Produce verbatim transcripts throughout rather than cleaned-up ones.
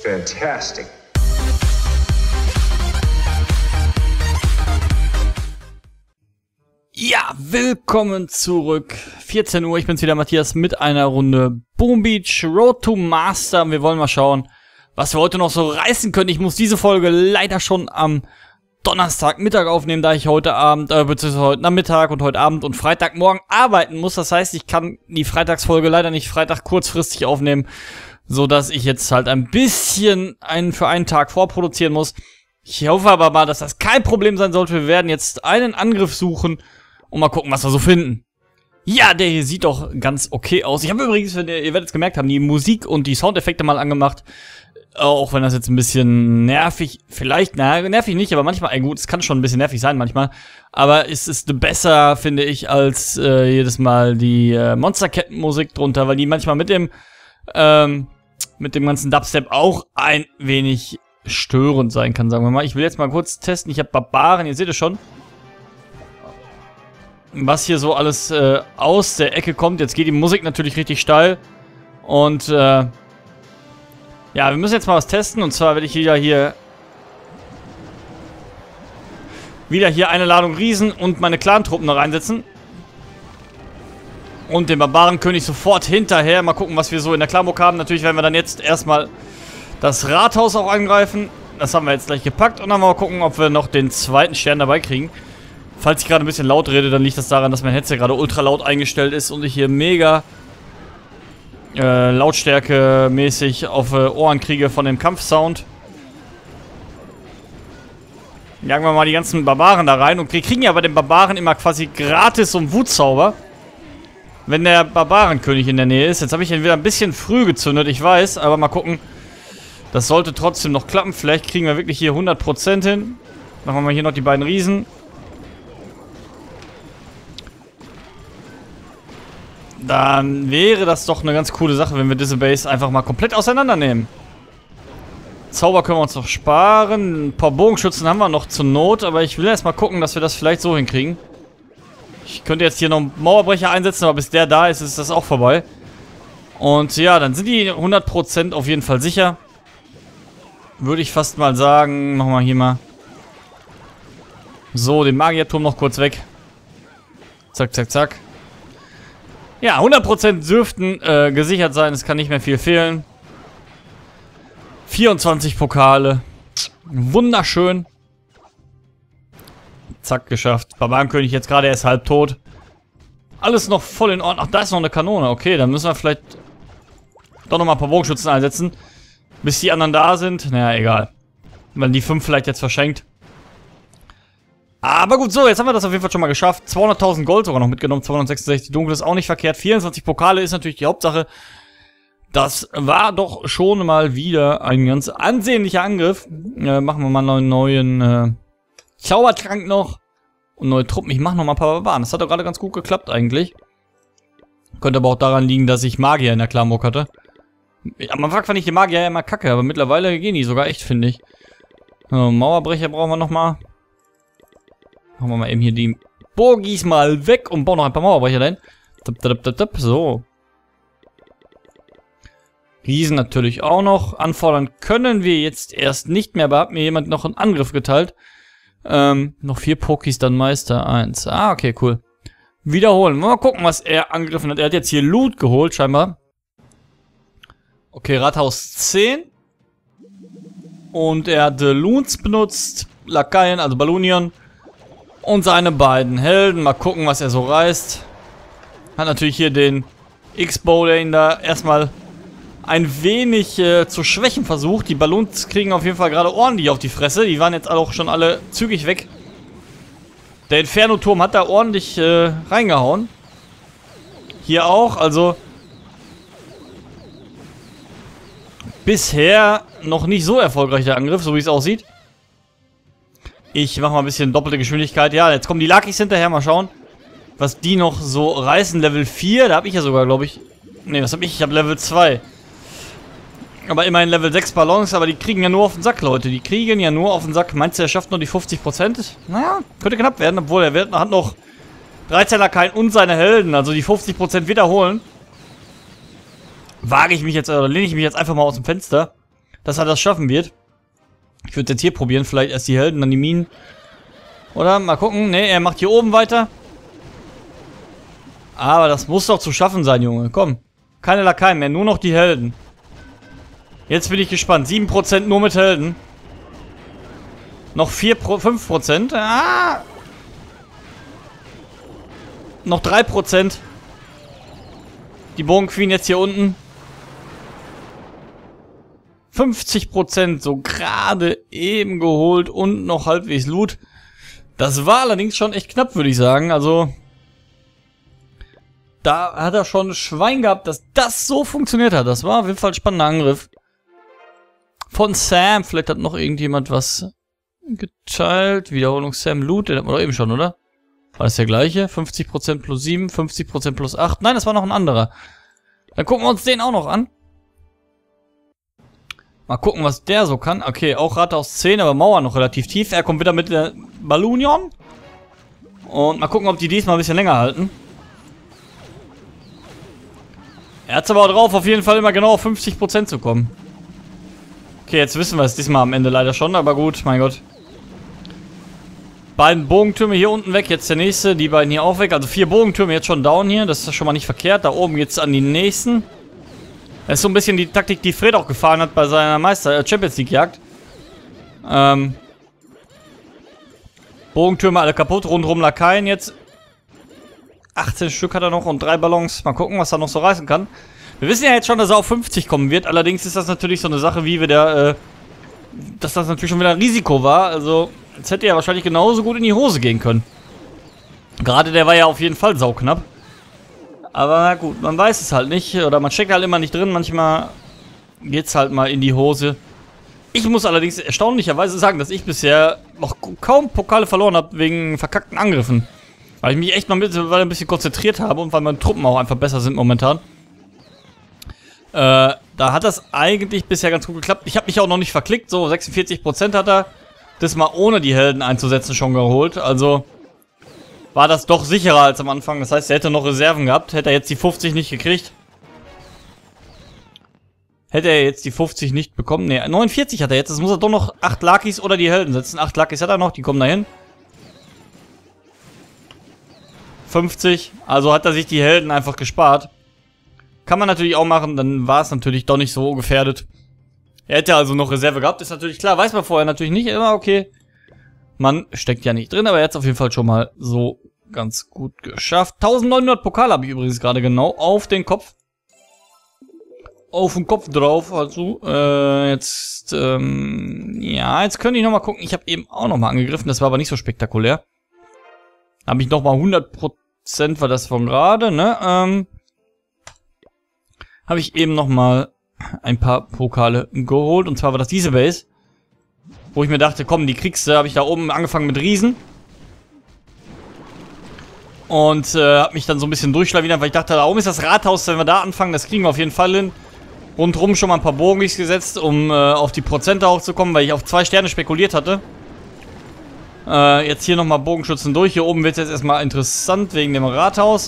fantastic. Ja, willkommen zurück. vierzehn Uhr, ich bin's wieder, Matthias, mit einer Runde Boom Beach Road to Master. Wir wollen mal schauen, was wir heute noch so reißen können. Ich muss diese Folge leider schon am Donnerstagmittag aufnehmen, da ich heute Abend, äh, beziehungsweise heute Nachmittag und heute Abend und Freitagmorgen arbeiten muss. Das heißt, ich kann die Freitagsfolge leider nicht Freitag kurzfristig aufnehmen, so dass ich jetzt halt ein bisschen einen für einen Tag vorproduzieren muss. Ich hoffe aber mal, dass das kein Problem sein sollte. Wir werden jetzt einen Angriff suchen und mal gucken, was wir so finden. Ja, der hier sieht doch ganz okay aus. Ich habe übrigens, wenn ihr, ihr werdet es gemerkt haben, die Musik und die Soundeffekte mal angemacht. Auch wenn das jetzt ein bisschen nervig, vielleicht, na, nervig nicht, aber manchmal, ey, gut, es kann schon ein bisschen nervig sein manchmal. Aber es ist besser, finde ich, als äh, jedes Mal die äh, Monsterketten-Musik drunter, weil die manchmal mit dem, ähm, mit dem ganzen Dubstep auch ein wenig störend sein kann, sagen wir mal. Ich will jetzt mal kurz testen. Ich habe Barbaren, ihr seht es schon, was hier so alles äh, aus der Ecke kommt. Jetzt geht die Musik natürlich richtig steil. Und, äh, ja, wir müssen jetzt mal was testen. Und zwar werde ich wieder hier wieder hier eine Ladung Riesen und meine Clan-Truppen da reinsetzen. Und den Barbarenkönig sofort hinterher. Mal gucken, was wir so in der Clanburg haben. Natürlich werden wir dann jetzt erstmal das Rathaus auch angreifen. Das haben wir jetzt gleich gepackt. Und dann mal gucken, ob wir noch den zweiten Stern dabei kriegen. Falls ich gerade ein bisschen laut rede, dann liegt das daran, dass mein Headset gerade ultra laut eingestellt ist und ich hier mega äh, Lautstärke mäßig auf äh, Ohren kriege von dem Kampfsound. Jagen wir mal die ganzen Barbaren da rein und wir kriegen ja bei den Barbaren immer quasi gratis so einen Wutzauber, wenn der Barbarenkönig in der Nähe ist. Jetzt habe ich ihn wieder ein bisschen früh gezündet, ich weiß, aber mal gucken. Das sollte trotzdem noch klappen. Vielleicht kriegen wir wirklich hier hundert Prozent hin. Machen wir mal hier noch die beiden Riesen. Dann wäre das doch eine ganz coole Sache, wenn wir diese Base einfach mal komplett auseinandernehmen. Zauber können wir uns noch sparen. Ein paar Bogenschützen haben wir noch zur Not, aber ich will erst mal gucken, dass wir das vielleicht so hinkriegen. Ich könnte jetzt hier noch einen Mauerbrecher einsetzen, aber bis der da ist, ist das auch vorbei. Und ja, dann sind die hundert Prozent auf jeden Fall sicher. Würde ich fast mal sagen. Machen wir hier mal so den Magierturm noch kurz weg. Zack, zack, zack. Ja, hundert Prozent dürften äh, gesichert sein. Es kann nicht mehr viel fehlen. vierundzwanzig Pokale. Wunderschön. Zack, geschafft. Barbarenkönig jetzt gerade erst halb tot. Alles noch voll in Ordnung. Ach, da ist noch eine Kanone. Okay, dann müssen wir vielleicht doch noch mal ein paar Bogenschützen einsetzen. Bis die anderen da sind. Naja, egal. Wenn die fünf vielleicht jetzt verschenkt. Aber gut, so, jetzt haben wir das auf jeden Fall schon mal geschafft. zweihunderttausend Gold sogar noch mitgenommen. zweihundertsechsundsechzig Dunkel ist auch nicht verkehrt. vierundzwanzig Pokale ist natürlich die Hauptsache. Das war doch schon mal wieder ein ganz ansehnlicher Angriff. Äh, machen wir mal einen neuen äh, Zaubertrank noch. Und neue Truppen. Ich mache noch mal ein paar Barbaren. Das hat doch gerade ganz gut geklappt eigentlich. Könnte aber auch daran liegen, dass ich Magier in der Clanburg hatte. Am Anfang fand ich die Magier ja immer kacke, aber mittlerweile gehen die sogar echt, finde ich. So, Mauerbrecher brauchen wir noch mal. Machen wir mal eben hier die Burgis mal weg und bauen noch ein paar Mauerbrecher rein. So. Riesen natürlich auch noch. Anfordern können wir jetzt erst nicht mehr, aber hat mir jemand noch einen Angriff geteilt. Ähm, noch vier Pokis, dann Meister eins. Ah, okay, cool. Wiederholen. Mal gucken, was er angegriffen hat. Er hat jetzt hier Loot geholt, scheinbar. Okay, Rathaus zehn. Und er hat Loons benutzt. Lakaien, also Ballonion. Und seine beiden Helden. Mal gucken, was er so reißt. Hat natürlich hier den X-Bow, der ihn da erstmal ein wenig äh, zu schwächen versucht. Die Ballons kriegen auf jeden Fall gerade ordentlich auf die Fresse. Die waren jetzt auch schon alle zügig weg. Der Inferno-Turm hat da ordentlich äh, reingehauen. Hier auch, also bisher noch nicht so erfolgreich der Angriff, so wie es aussieht. Ich mache mal ein bisschen doppelte Geschwindigkeit. Ja, jetzt kommen die Lakis hinterher. Mal schauen, was die noch so reißen. Level vier, da habe ich ja sogar, glaube ich... Ne, was habe ich? Ich habe Level zwei. Aber immerhin Level sechs Ballons, aber die kriegen ja nur auf den Sack, Leute. Die kriegen ja nur auf den Sack. Meinst du, er schafft nur die fünfzig Prozent? Naja, könnte knapp werden, obwohl er wird, hat noch dreizehn Lakaien und seine Helden. Also die fünfzig Prozent wiederholen. Wage ich mich jetzt, oder lehne ich mich jetzt einfach mal aus dem Fenster. dass er das schaffen wird. Ich würde jetzt hier probieren, vielleicht erst die Helden, dann die Minen. Oder? Mal gucken. Ne, er macht hier oben weiter. Aber das muss doch zu schaffen sein, Junge. Komm. Keine Lakaien mehr, nur noch die Helden. Jetzt bin ich gespannt. sieben Prozent nur mit Helden. Noch vier, fünf Prozent. Ah! Noch drei Prozent. Die Bogenqueen jetzt hier unten. fünfzig Prozent so gerade eben geholt und noch halbwegs Loot. Das war allerdings schon echt knapp, würde ich sagen. Also, da hat er schon Schwein gehabt, dass das so funktioniert hat. Das war auf jeden Fall ein spannender Angriff. Von Sam. Vielleicht hat noch irgendjemand was geteilt. Wiederholung Sam Loot. Den hatten wir doch eben schon, oder? War das der gleiche? fünfzig Prozent plus sieben, fünfzig Prozent plus acht. Nein, das war noch ein anderer. Dann gucken wir uns den auch noch an. Mal gucken, was der so kann. Okay, auch Rathaus zehn, aber Mauer noch relativ tief. Er kommt wieder mit der Ballonion. Und mal gucken, ob die diesmal ein bisschen länger halten. Er hat es aber auch drauf, auf jeden Fall immer genau auf fünfzig Prozent zu kommen. Okay, jetzt wissen wir es diesmal am Ende leider schon, aber gut, mein Gott. Beiden Bogentürme hier unten weg, jetzt der nächste, die beiden hier auch weg. Also vier Bogentürme jetzt schon down hier, das ist schon mal nicht verkehrt. Da oben geht's an die nächsten. Das ist so ein bisschen die Taktik, die Fred auch gefahren hat bei seiner Meister äh, Champions League Jagd. Ähm, Bogentürme alle kaputt, rundherum Lakaien jetzt. achtzehn Stück hat er noch und drei Ballons. Mal gucken, was er noch so reißen kann. Wir wissen ja jetzt schon, dass er auf fünfzig kommen wird. Allerdings ist das natürlich so eine Sache, wie wir da, äh, dass das natürlich schon wieder ein Risiko war. Also, jetzt hätte er wahrscheinlich genauso gut in die Hose gehen können. Gerade der war ja auf jeden Fall sauknapp. Aber na gut, man weiß es halt nicht. Oder man steckt halt immer nicht drin. Manchmal geht's halt mal in die Hose. Ich muss allerdings erstaunlicherweise sagen, dass ich bisher noch kaum Pokale verloren habe wegen verkackten Angriffen. Weil ich mich echt mal mittlerweile ein bisschen konzentriert habe und weil meine Truppen auch einfach besser sind momentan. Äh, da hat das eigentlich bisher ganz gut geklappt. Ich habe mich auch noch nicht verklickt. So, sechsundvierzig Prozent hat er das mal ohne die Helden einzusetzen schon geholt. Also war das doch sicherer als am Anfang. Das heißt, er hätte noch Reserven gehabt. Hätte er jetzt die fünfzig nicht gekriegt. Hätte er jetzt die fünfzig nicht bekommen. Ne, neunundvierzig hat er jetzt. Das muss er doch noch acht Lakis oder die Helden setzen. acht Lakis hat er noch. Die kommen dahin. fünfzig. Also hat er sich die Helden einfach gespart. Kann man natürlich auch machen. Dann war es natürlich doch nicht so gefährdet. Er hätte also noch Reserve gehabt. Ist natürlich klar. Weiß man vorher natürlich nicht. Immer okay. Man steckt ja nicht drin. Aber er hat es auf jeden Fall schon mal so ganz gut geschafft. neunzehnhundert Pokal habe ich übrigens gerade genau auf den Kopf. Auf den Kopf drauf. Also äh, jetzt ähm, ja, jetzt könnte ich noch mal gucken. Ich habe eben auch noch mal angegriffen. Das war aber nicht so spektakulär. Habe ich noch mal hundert Prozent war das von gerade, ne? Ähm, habe ich eben noch mal ein paar Pokale geholt. Und zwar war das diese Base. Wo ich mir dachte, komm, die kriegst du. Habe ich da oben angefangen mit Riesen. Und äh, habe mich dann so ein bisschen durchschlawinert, weil ich dachte, da oben ist das Rathaus. Wenn wir da anfangen, das kriegen wir auf jeden Fall hin. Rundherum schon mal ein paar Bogis gesetzt, um äh, auf die Prozente hochzukommen, weil ich auf zwei Sterne spekuliert hatte. Äh, jetzt hier nochmal Bogenschützen durch. Hier oben wird es jetzt erstmal interessant wegen dem Rathaus.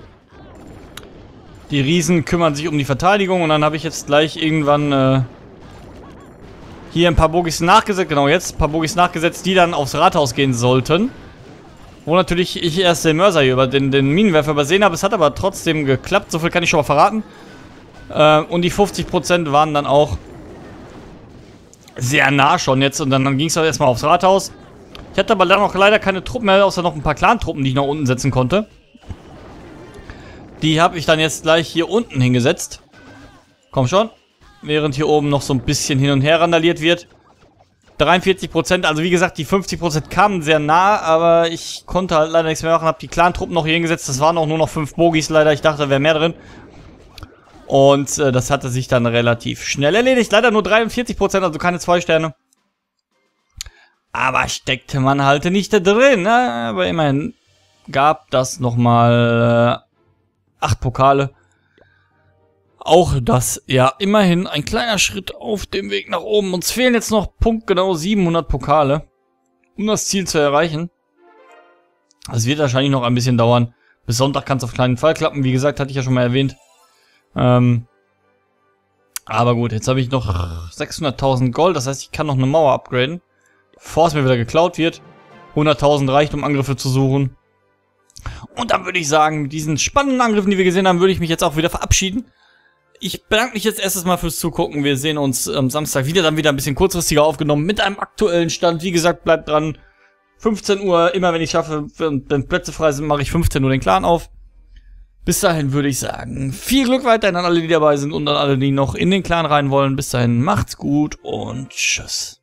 Die Riesen kümmern sich um die Verteidigung und dann habe ich jetzt gleich irgendwann äh, hier ein paar Bogis nachgesetzt. Genau, jetzt ein paar Bogis nachgesetzt, die dann aufs Rathaus gehen sollten. Wo natürlich ich erst den Mörser hier über den, den Minenwerfer übersehen habe. Es hat aber trotzdem geklappt. So viel kann ich schon mal verraten. Äh, und die fünfzig Prozent waren dann auch sehr nah schon jetzt. Und dann, dann ging es auch erstmal aufs Rathaus. Ich hatte aber dann auch leider keine Truppen mehr, außer noch ein paar Clan-Truppen, die ich nach unten setzen konnte. Die habe ich dann jetzt gleich hier unten hingesetzt. Komm schon. Während hier oben noch so ein bisschen hin und her randaliert wird. dreiundvierzig Prozent, also wie gesagt, die fünfzig Prozent kamen sehr nah, aber ich konnte halt leider nichts mehr machen. Habe die Clan-Truppen noch hier hingesetzt. Das waren auch nur noch fünf Bogis leider. Ich dachte, da wäre mehr drin. Und äh, das hatte sich dann relativ schnell erledigt. Leider nur dreiundvierzig Prozent, also keine zwei Sterne. Aber steckte man halt nicht da drin, ne? Aber immerhin gab das nochmal äh, acht Pokale. Auch das, ja, immerhin ein kleiner Schritt auf dem Weg nach oben. Uns fehlen jetzt noch punktgenau siebenhundert Pokale, um das Ziel zu erreichen. Das wird wahrscheinlich noch ein bisschen dauern. Bis Sonntag kann es auf keinen Fall klappen. Wie gesagt, hatte ich ja schon mal erwähnt. Ähm, Aber gut, jetzt habe ich noch sechshunderttausend Gold. Das heißt, ich kann noch eine Mauer upgraden, bevor es mir wieder geklaut wird. hunderttausend reicht, um Angriffe zu suchen. Und dann würde ich sagen, mit diesen spannenden Angriffen, die wir gesehen haben, würde ich mich jetzt auch wieder verabschieden. Ich bedanke mich jetzt erstes Mal fürs Zugucken. Wir sehen uns am Samstag wieder, dann wieder ein bisschen kurzfristiger aufgenommen mit einem aktuellen Stand. Wie gesagt, bleibt dran. fünfzehn Uhr, immer wenn ich schaffe, wenn Plätze frei sind, mache ich fünfzehn Uhr den Clan auf. Bis dahin würde ich sagen, viel Glück weiterhin an alle, die dabei sind und an alle, die noch in den Clan rein wollen. Bis dahin, macht's gut und tschüss.